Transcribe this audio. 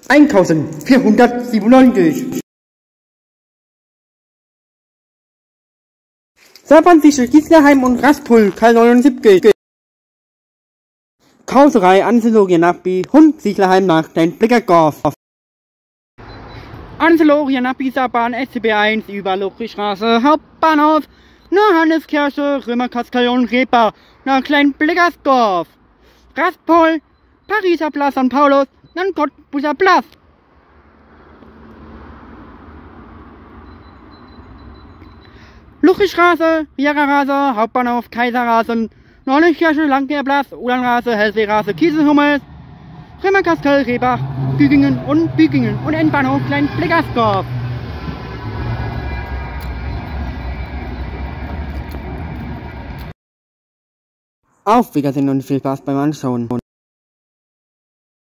1497. Serpentfische, Gislerheim und Raspul, Karl 79. Kauserei, Anselorien Nappi, Hund, Sieglerheim nach Dein Blickergorf. Anselorien Nappi, Saban, SCB1, über Lochrichstraße, Hauptbahnhof, Johanneskirche, Römerkastel Repa, nach Klein Blickersdorf. Raspol, Pariser Platz St. Paulus, dann Cottbuser Platz. Luchrichstraße, Viererrasse, Hauptbahnhof, Kaiserrasen, Nordlichtkirche, Langkehrplatz, Ulanrasse, Hellseerasse, Kieselhummel, Römerkastel, Rebach, Bügingen und Endbahnhof Klein Blickersdorf. Auf Wiedersehen und viel Spaß beim Anschauen.